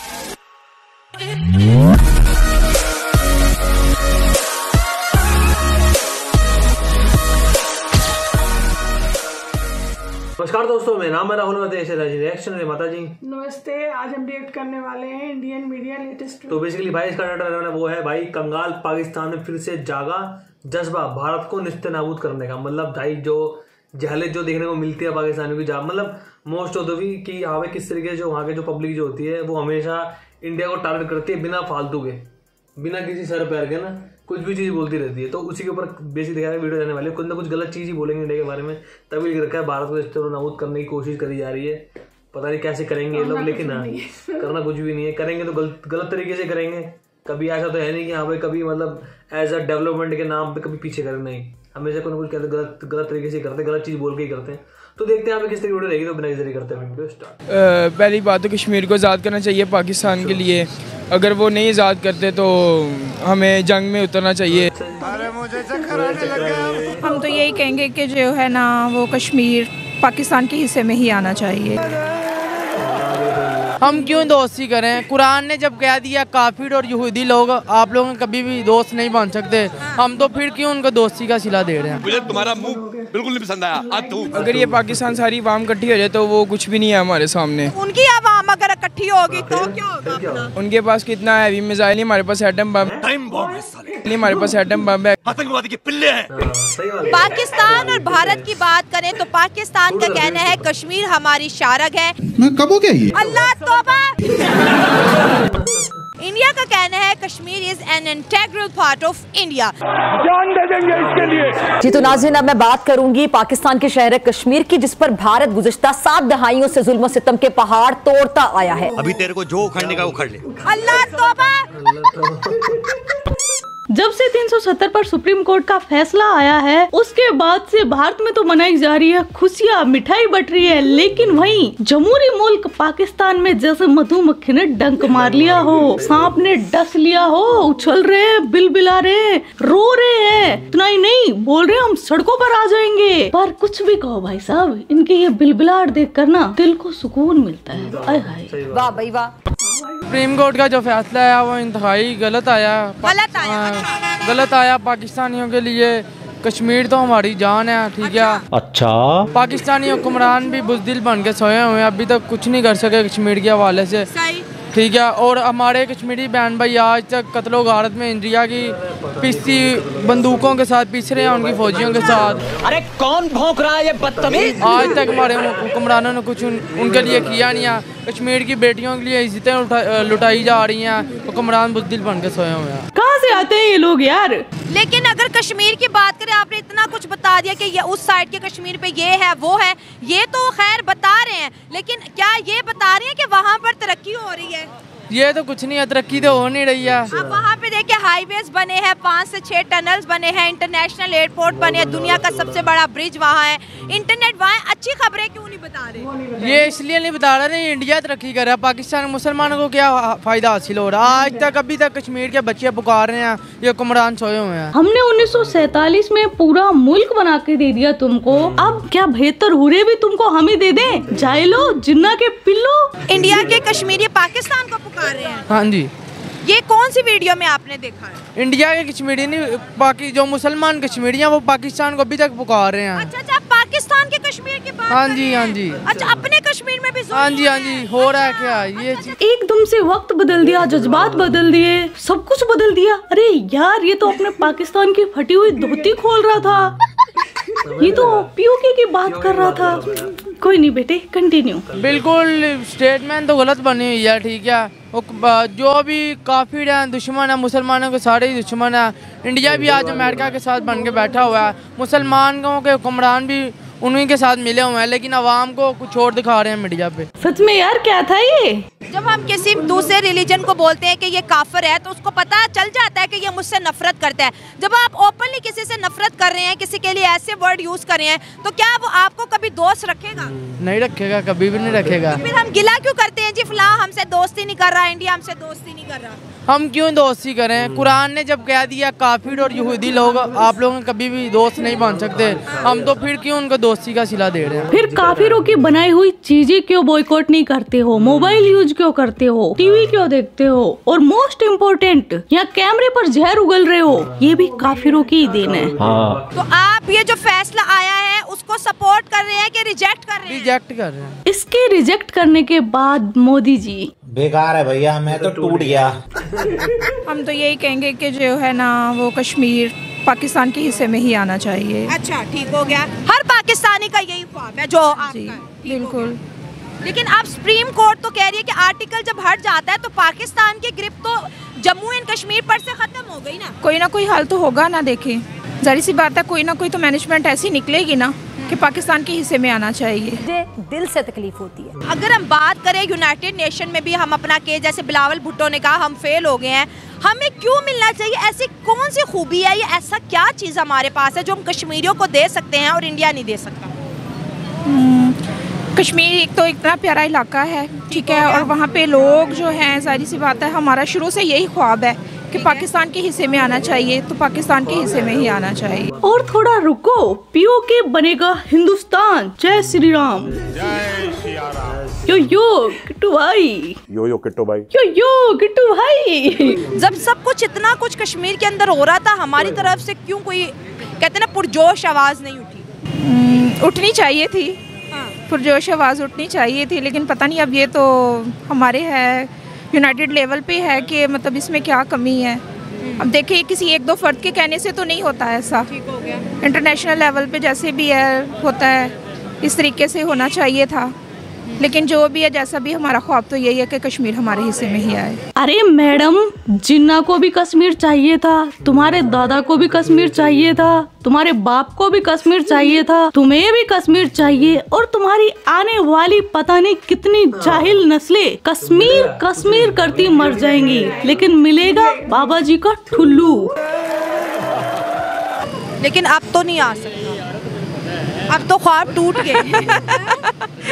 नमस्कार दोस्तों, मेरा नाम है राहुल रिएक्शन रे माता जी। नमस्ते। आज हम रिएक्ट करने वाले हैं इंडियन मीडिया लेटेस्ट। तो बेसिकली भाई इसका टाइटल वो है भाई, कंगाल पाकिस्तान में फिर से जागा जज्बा भारत को निस्तेनाबूद करने का। मतलब भाई जो जहलत जो देखने को मिलती है पाकिस्तानियों की, मतलब मोस्ट ऑफ द वी कि यहाँ पे किस तरीके से जो वहाँ के जो पब्लिक जो होती है वो हमेशा इंडिया को टारगेट करती है, बिना फालतू के, बिना किसी सर पैर के ना कुछ भी चीज बोलती रहती है। तो उसी के ऊपर बेसिक दिखाया वीडियो जाने वाले, कुछ ना कुछ गलत चीज ही बोलेंगे इंडिया के बारे में। तभी लिख रखा है भारत को निस्तेनाबूद करने की कोशिश करी जा रही है। पता नहीं कैसे करेंगे ये लोग, लेकिन करना कुछ भी नहीं है। करेंगे तो गलत तरीके से करेंगे। कभी ऐसा तो है नहीं कि हाँ भाई कभी मतलब एज अ डेवलपमेंट के नाम पे कभी पीछे करें, नहीं, हमेशा कोई ना कुछ कहते गलत तरीके से करते, गलत चीज बोल के ही करते हैं। तो देखते हैं यहाँ पे किस तरीके वीडियो रहेगी। तो बिना किसी करते हैं वीडियो स्टार्ट। पहली बात तो कश्मीर को आज़ाद करना चाहिए पाकिस्तान के लिए। अगर वो नहीं आज़ाद करते तो हमें जंग में उतरना चाहिए। अरे मुझे चक्कर आने लग गया। हम तो यही कहेंगे कि जो है ना वो कश्मीर पाकिस्तान के हिस्से में ही आना चाहिए। हम क्यों दोस्ती करें? कुरान ने जब कह दिया काफिर और यहूदी लोग आप लोग कभी भी दोस्त नहीं बन सकते, हम तो फिर क्यों उनको दोस्ती का सिला दे रहे हैं? मुझे तुम्हारा मुंह बिल्कुल नहीं पसंद आया। अगर ये पाकिस्तान सारी आवाम इकट्ठी हो जाए तो वो कुछ भी नहीं है हमारे सामने। उनकी आवाम अगर इकट्ठी होगी तो क्या होगा अपना? उनके पास कितना हैवी मिसाइल नहीं, हमारे पास एटम बम नहीं, हमारे पास एटम बम है। आतंकवादी के पिल्ले हैं। पाकिस्तान और भारत की बात करें तो पाकिस्तान का कहना है कश्मीर हमारी शारग है। मैं कब हो गया ये? अल्लाह तौबा। इंडिया का कहना है Kashmir is an integral part of India. जान दे देंगे इसके लिए। जी तो नाज़रीन, अब मैं बात करूंगी पाकिस्तान के शहर कश्मीर की, जिस पर भारत गुज़िश्ता 7 दहाइयों से जुल्म सितम के पहाड़ तोड़ता आया है। अभी तेरे को जो उखड़ने का उखड़ ले। अल्लाह तौबा। जब से 370 पर सुप्रीम कोर्ट का फैसला आया है उसके बाद से भारत में तो मनाई जा रही है खुशियाँ, मिठाई बट रही है, लेकिन वहीं जमहूरी मुल्क पाकिस्तान में जैसे मधुमक्खी ने डंक मार लिया हो, सांप ने डस लिया हो, उछल रहे हैं, बिलबिला रहे हैं, रो रहे हैं। इतना ही नहीं, बोल रहे हैं हम सड़कों पर आ जाएंगे। पर कुछ भी कहो भाई साहब, इनके ये बिलबिलाहट देख कर ना दिल को सुकून मिलता है। आय हाय, वाह भाई वाह। सुप्रीम कोर्ट का जो फैसला है वो इंतहाई गलत आया। गलत आया पाकिस्तानियों के लिए। कश्मीर तो हमारी जान है, ठीक है। अच्छा, पाकिस्तानी हुक्मरान भी बुज़दिल बन के सोए हुए हैं, अभी तक कुछ नहीं कर सके कश्मीर के हवाले से, ठीक है। और हमारे कश्मीरी बहन भाई आज तक कत्लो गारत में इंडिया की पिस्ती बंदूकों के साथ पिस रहे हैं, उनकी फौजियों के साथ। अरे कौन भौंक रहा है ये बदतमीज? आज तक हमारे हुक्मरानों ने कुछ उनके लिए किया नहीं है। कश्मीर की बेटियों के लिए इज्जतें लुटाई जा रही हैं, हुक्मरान बुज़दिल बन के सोए हुए हैं। कहाँ से आते हैं ये लोग यार? लेकिन अगर कश्मीर की बात करें, आपने इतना कुछ बता दिया कि ये उस साइड के कश्मीर पे ये है वो है, ये तो खैर बता रहे हैं, लेकिन क्या ये बता रहे हैं कि वहाँ पर तरक्की हो रही है? ये तो कुछ नहीं है, तरक्की तो हो नहीं रही है। अब वहाँ पे देखिए हाईवेज बने हैं, 5 से 6 टनल्स बने हैं, इंटरनेशनल एयरपोर्ट बने हैं, दुनिया का सबसे बड़ा ब्रिज वहाँ है, इंटरनेट वहाँ है। अच्छी खबरें क्यों नहीं बता रहे? ये इसलिए नहीं बता रहे नहीं, इंडिया तरक्की कर रहा है, पाकिस्तान मुसलमानों को क्या फायदा हासिल हो रहा है? आज तक अभी तक कश्मीर के बच्चे पुकार रहे हैं, ये हुक्मरान सोए हुए हैं। हमने 1947 में पूरा मुल्क बना के दे दिया तुमको, अब क्या बेहतर हुरे भी तुमको हम ही दे दें? जाए लो जिन्ना के पिल्लो। इंडिया के कश्मीरी पाकिस्तान को पुकार रहे हैं। हाँ जी। ये कौन सी वीडियो में आपने देखा है? इंडिया के कश्मीरी नहीं, बाकी जो मुसलमान कश्मीरी हैं वो पाकिस्तान को अभी तक पुकार रहे हैं। अच्छा, पाकिस्तान के कश्मीर की बात हाँ जी, हाँ जी। अच्छा, अपने कश्मीर में भी हाँ जी, हाँ जी हो रहा है क्या ये चीज? एकदम से वक्त बदल दिया, जज्बात बदल दिए, सब कुछ बदल दिया। अरे यार, ये तो अपने पाकिस्तान की फटी हुई धोती खोल रहा था, ये तो पीओके की बात कर रहा था। कोई नहीं बेटे, कंटिन्यू। बिल्कुल स्टेटमेंट तो गलत बनी हुई है, ठीक है। जो भी काफिर हैं, दुश्मन है मुसलमानों के, सारे ही दुश्मन है। इंडिया भी आज अमेरिका के साथ बन के बैठा हुआ है, मुसलमानों के हुक्मरान भी उन्हीं के साथ मिले हुए हैं, लेकिन आवाम को कुछ और दिखा रहे हैं मीडिया पे। सच में यार, क्या था ये? जब हम किसी दूसरे रिलीजन को बोलते हैं कि ये काफिर है तो उसको पता चल जाता है कि ये मुझसे नफरत करता है। जब आप ओपनली किसी से नफरत कर रहे हैं, किसी के लिए ऐसे वर्ड यूज कर रहे हैं, तो क्या वो आपको कभी दोस्त रखेगा? नहीं रखेगा, कभी भी नहीं रखेगा। तो फिर हम गिला क्यों करते हैं जी, फलां हमसे दोस्ती नहीं कर रहा, इंडिया हमसे दोस्ती नहीं कर रहा? हम क्यों दोस्ती करें? कुरान ने जब कह दिया काफिर और यहूदी लोग आप लोग कभी भी दोस्त नहीं बन सकते, हम तो फिर क्यों उनको दोस्ती का सिला दे रहे हैं। फिर काफिरों की बनाई हुई चीजें क्यों बॉयकॉट नहीं करते हो, मोबाइल यूज क्यों करते हो, टीवी क्यों देखते हो, और मोस्ट इम्पोर्टेंट यहाँ कैमरे पर जहर उगल रहे हो, ये भी काफिरों की ही देन है। तो आप ये जो फैसला आया है उसको सपोर्ट कर रहे हैं कि रिजेक्ट कर रहे हैं? रिजेक्ट कर रहे हैं। इसके रिजेक्ट करने के बाद मोदी जी बेकार है भैया, मैं तो टूट गया। हम तो यही कहेंगे कि जो है ना वो कश्मीर पाकिस्तान के हिस्से में ही आना चाहिए। अच्छा ठीक हो गया, हर पाकिस्तानी का यही ख्वाब है जो आपका। बिल्कुल। लेकिन अब सुप्रीम कोर्ट तो कह रही है कि आर्टिकल जब हट जाता है तो पाकिस्तान की ग्रिप तो जम्मू एंड कश्मीर पर से खत्म हो गई ना कोई हल तो होगा ना। देखें जाहिर सी बात है, कोई ना कोई तो मैनेजमेंट ऐसी निकलेगी ना कि पाकिस्तान के हिस्से में आना चाहिए। मुझे दिल से तकलीफ होती है। अगर हम बात करें यूनाइटेड नेशन में भी हम अपना केस, जैसे बिलावल भुट्टो ने कहा हम फेल हो गए हैं, हमें क्यों मिलना चाहिए? ऐसी कौन सी खूबी है या ऐसा क्या चीज़ हमारे पास है जो हम कश्मीरियों को दे सकते हैं और इंडिया नहीं दे सकता? कश्मीर एक तो इतना प्यारा इलाका है, ठीक है, और वहाँ पे लोग जो हैं, जाहिर सी बात है हमारा शुरू से यही ख्वाब है कि पाकिस्तान के हिस्से में आना चाहिए, तो पाकिस्तान के हिस्से में ही आना चाहिए। और थोड़ा रुको, पीओके बनेगा हिंदुस्तान। जय श्री राम। यो किट्टू भाई, यो किट्टू भाई, यो किट्टू भाई। जब सब कुछ इतना कुछ कश्मीर के अंदर हो रहा था, हमारी तरफ से क्यों कोई कहते ना पुरजोश आवाज़ नहीं उठी? उठनी चाहिए थी, पुरजोश आवाज़ उठनी चाहिए थी, लेकिन पता नहीं अब ये तो हमारे है यूनाइटेड लेवल पे है कि मतलब इसमें क्या कमी है। अब देखिए किसी एक दो फर्द के कहने से तो नहीं होता है ऐसा। ठीक हो गया। इंटरनेशनल लेवल पे जैसे भी है होता है, इस तरीके से होना चाहिए था। लेकिन जो भी है, जैसा भी, हमारा ख्वाब तो यही है कि कश्मीर हमारे हिस्से में ही आए। अरे मैडम, जिन्ना को भी कश्मीर चाहिए था, तुम्हारे दादा को भी कश्मीर चाहिए था, तुम्हारे बाप को भी कश्मीर चाहिए था, तुम्हें भी कश्मीर चाहिए, और तुम्हारी आने वाली पता नहीं कितनी जाहिल नस्लें कश्मीर कश्मीर करती मर जाएंगी, लेकिन मिलेगा बाबा जी का ठुल्लू। लेकिन अब तो नहीं आ सकता, अब तो ख्वाब टूट गए।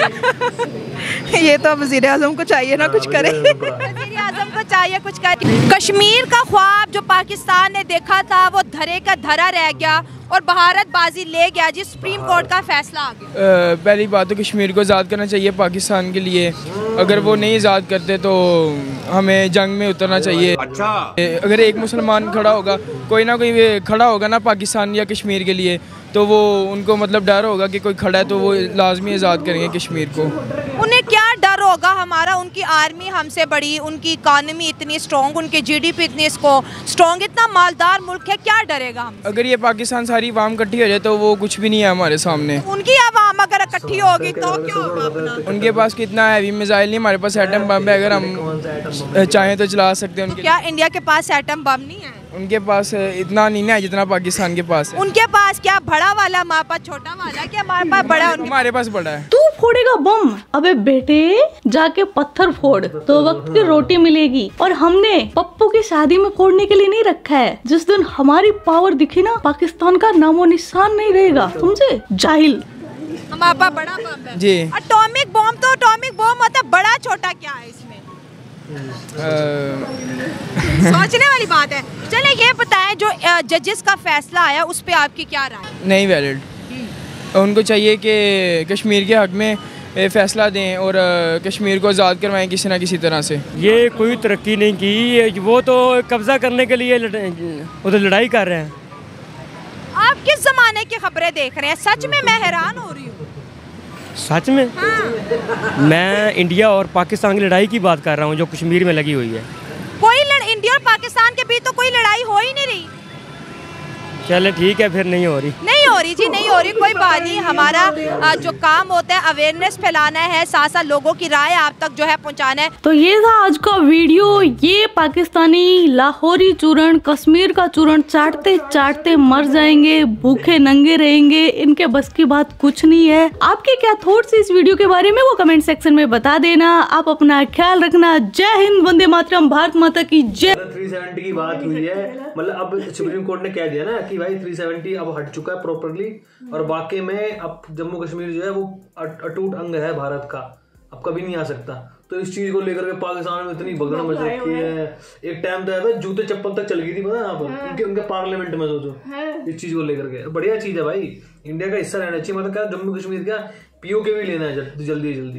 ये तो वज़ीर आज़म को चाहिए ना कुछ करे। वज़ीर आज़म को चाहिए कुछ करे। कश्मीर का ख्वाब जो पाकिस्तान ने देखा था वो धरे का धरा रह गया और भारत बाजी ले गया जी। सुप्रीम कोर्ट का फैसला आ गया। पहली बात तो कश्मीर को आज़ाद करना चाहिए पाकिस्तान के लिए। अगर वो नहीं आज़ाद करते तो हमें जंग में उतरना चाहिए। अच्छा, अगर एक मुसलमान खड़ा होगा, कोई ना कोई खड़ा होगा ना पाकिस्तान या कश्मीर के लिए, तो वो उनको मतलब डर होगा कि कोई खड़ा है तो वो लाजमी आज़ाद करेंगे कश्मीर को। उन्हें क्या डर होगा हमारा? उनकी आर्मी हमसे बड़ी, उनकी इकानमी इतनी स्ट्रॉन्ग, उनकी जीडीपी इतनी स्ट्रॉन्ग, इतना मालदार मुल्क है, क्या डरेगा हम? अगर ये पाकिस्तान सारी आवाम इकट्ठी हो जाए तो वो कुछ भी नहीं है हमारे सामने। उनकी आवाम अगर इकट्ठी होगी तो क्या होगा अपना? उनके पास कितना हैवी मिसाइल नहीं, हमारे पास एटम बम है, अगर हम चाहें तो चला सकते हैं। उनके क्या इंडिया के पास एटम बम नहीं है? उनके पास इतना नहीं है जितना पाकिस्तान के पास है। उनके पास क्या बड़ा वाला, हमारे पास छोटा वाला, क्या हमारे पास बड़ा? हमारे पास बड़ा है। तू फोड़ेगा बम? अबे बेटे, जाके पत्थर फोड़, तो वक्त की रोटी मिलेगी। और हमने पप्पू की शादी में फोड़ने के लिए नहीं रखा है। जिस दिन हमारी पावर दिखी ना, पाकिस्तान का नामो निशान नहीं रहेगा, समझे? जाहिल। हमारे पास बड़ा बम है जी। एटॉमिक बम तो एटॉमिक बम होता है, बड़ा छोटा क्या है इसमें? सोचने वाली बात है। चले ये बताएं, जो जजेस का फैसला आया उस पे आपकी क्या राय? नहीं वैलिड। उनको चाहिए कि कश्मीर के हक में फैसला दें और कश्मीर को आज़ाद करवाएं किसी न किसी तरह से। ये कोई तरक्की नहीं की, वो तो कब्जा करने के लिए उधर लड़ाई कर रहे हैं। आप किस जमाने की खबरें देख रहे हैं? सच में मैं हैरान हो रही हूँ। सच में? हाँ। मैं इंडिया और पाकिस्तान की लड़ाई की बात कर रहा हूँ जो कश्मीर में लगी हुई है। इंडिया और पाकिस्तान के बीच तो कोई लड़ाई हो ही नहीं रही। चले ठीक है, फिर नहीं हो रही। नहीं हो रही जी, नहीं हो रही, कोई बात नहीं। हमारा जो काम होता है अवेयरनेस फैलाना है, साथ साथ लोगों की राय आप तक जो है पहुंचाना है। तो ये था आज का वीडियो। ये पाकिस्तानी लाहौरी चूरण, कश्मीर का चूरण चाटते चाटते मर जाएंगे, भूखे नंगे रहेंगे, इनके बस की बात कुछ नहीं है। आपके क्या थॉट्स इस वीडियो के बारे में वो कमेंट सेक्शन में बता देना। आप अपना ख्याल रखना। जय हिंद, वंदे मातरम, भारत माता की जय। 370 की बात हुई है, मतलब अब सुप्रीम कोर्ट ने कह दिया ना कि भाई 370 अब हट चुका है प्रॉपरली, और वाकई में अब जम्मू कश्मीर जो है वो अटूट अंग है भारत का। अब कभी नहीं आ सकता। तो इस चीज को लेकर के पाकिस्तान में इतनी भगदड़ मच रखी है। एक टाइम तो है जूते चप्पल तक चल गई थी पता है यहाँ पर, उनके पार्लियामेंट में सोचो इस चीज को लेकर के। बढ़िया चीज है भाई, इंडिया का हिस्सा रहना चाहिए। मतलब क्या जम्मू कश्मीर का POK भी लेना है जल्दी जल्दी,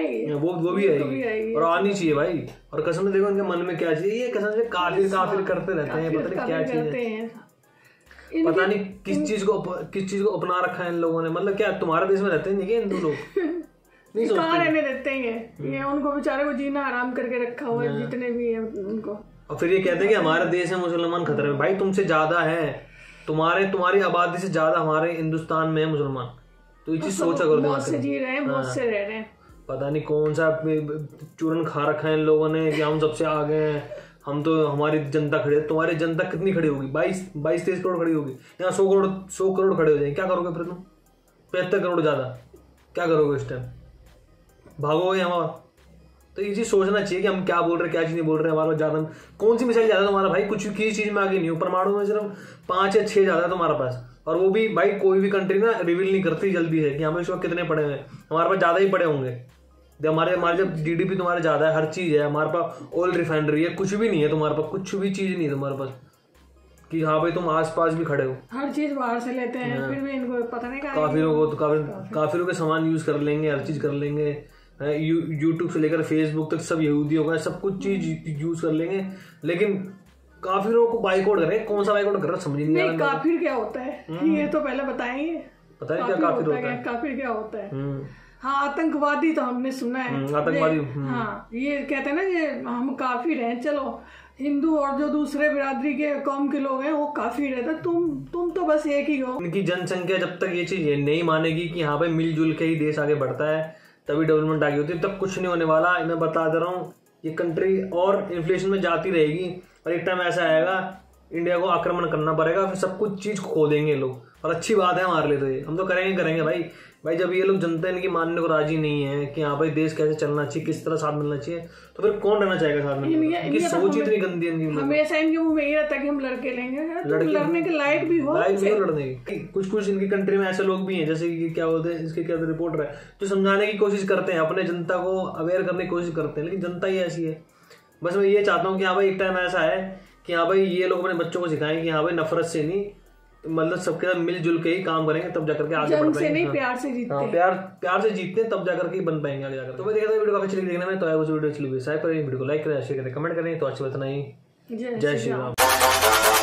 वो भी आएगी और आनी चाहिए भाई। और कसम से देखो उनके मन में क्या चाहिए, ये कसम से काफिर करते रहते हैं, पता नहीं क्या चीज है, पता नहीं किस चीज को अपना रखा है इन लोगों ने। मतलब क्या तुम्हारे देश में रहते हैं क्या हिंदू लोग? नहीं कहाँ रहने देते हैं ये उनको बेचारे को जीना आराम करके रखा हुआ है जितने भी है उनको। और फिर ये कहते हैं कि हमारे देश में मुसलमान खतरे में। भाई तुमसे ज्यादा है, तुम्हारी आबादी से ज्यादा हमारे हिंदुस्तान में है मुसलमान। तो ये चीज सोचा करो, बहुत से जी रहे हैं, बहुत से रह रहे हैं। पता नहीं कौन सा चूरन खा रखा है इन लोगों ने कि हम सबसे आगे हैं, हम तो हमारी जनता खड़ी है। तुम्हारी जनता कितनी खड़ी होगी? 22-23 करोड़ खड़ी होगी। यहाँ 100 करोड़ खड़े हो जाएंगे, क्या करोगे फिर तुम? 75 करोड़ ज्यादा क्या करोगे इस टाइम? भागोगे हमारा? तो ये चीज सोचना चाहिए कि हम क्या बोल रहे हैं, क्या चीज नहीं बोल रहे हैं। हमारा ज्यादा कौन सी मिसाइल ज्यादा तुम्हारा भाई? कुछ किसी चीज में आगे नहीं हो। परमाणु में सिर्फ 5 या 6 ज्यादा है तुम्हारे पास, और वो भी भाई कोई भी कंट्री ना रिवील नहीं करती जल्दी है कि हमें इस वक्त कितने पड़े हुए हैं। हमारे पास ज्यादा ही पड़े होंगे। हमारे जब GDP तुम्हारे ज्यादा है, हर चीज है हमारे पास, ऑयल रिफाइनरी है, कुछ भी नहीं है तुम्हारे पास, कुछ भी चीज नहीं है तुम्हारे पास कि हाँ भाई तुम आसपास भी खड़े हो। हर चीज बाहर से लेते हैं, फिर भी इनको पता नहीं। काफिरों को तो काफिरों के सामान यूज कर लेंगे, हर चीज कर लेंगे। यूट्यूब से लेकर फेसबुक तक सब यहूदियों का सब कुछ चीज यूज कर लेंगे, लेकिन काफिरों को बाइकआउट कर रहे हैं। कौन सा बाइकआउट कर रहा है समझ नहीं आ रहा। काफिर क्या होता है ये तो पहले बताएंगे। पता है क्या काफिर होता है? काफिर क्या होता है? हाँ आतंकवादी तो हमने सुना है, आतंकवादी। हाँ ये कहते हैं ना कि हम काफिर हैं। चलो हिंदू और जो दूसरे बिरादरी के कौम के लोग हैं वो काफिर है, तो तुम तो बस एक ही हो। इनकी जनसंख्या जब तक ये चीज नहीं मानेगी कि हाँ भाई मिलजुल के ही देश आगे बढ़ता है तभी डेवलपमेंट आगे होती है, तब कुछ नहीं होने वाला। मैं बता दे रहा हूँ, ये कंट्री और इन्फ्लेशन में जाती रहेगी और एक टाइम ऐसा आएगा इंडिया को आक्रमण करना पड़ेगा, फिर सब कुछ चीज खो देंगे लोग। और अच्छी बात है हमारे लिए, तो ये हम तो करेंगे भाई जब ये लोग जनता इनकी मानने को राजी नहीं है कि हाँ भाई देश कैसे चलना चाहिए, किस तरह साथ मिलना चाहिए, तो फिर कौन रहना चाहेगा साथ में? इनकी सोच इतनी गंदी है इनकी। हमेशा इनके मुंह में ये रहता है कि हम लड़के लेंगे, लड़ने के लायक भी हो लड़ने की। कुछ इनकी कंट्री में ऐसे लोग भी हैं जैसे कि क्या बोलते हैं, इसके क्या रिपोर्टर है जो समझाने की कोशिश करते हैं, अपने जनता को अवेयर करने की कोशिश करते हैं, लेकिन जनता ही ऐसी है। बस मैं ये चाहता हूँ कि हाँ भाई एक टाइम ऐसा है कि हाँ भाई ये लोग अपने बच्चों को सिखाएं कि हाँ भाई नफरत से नहीं, मतलब सबके साथ मिलजुल के ही काम करेंगे तब जाकर के आगे बढ़ पाएंगे। नहीं, प्यार से जीतते हैं। प्यार से जीतते हैं तब जाकर के बन पाएंगे आगे जाकर। तो मैं देखा था वीडियो काफी अच्छी देखने में, तो उस वीडियो अच्छी लगी वीडियो को लाइक करें, शेयर करें, कमेंट करें। तो अच्छी बात नहीं, जय श्री राम।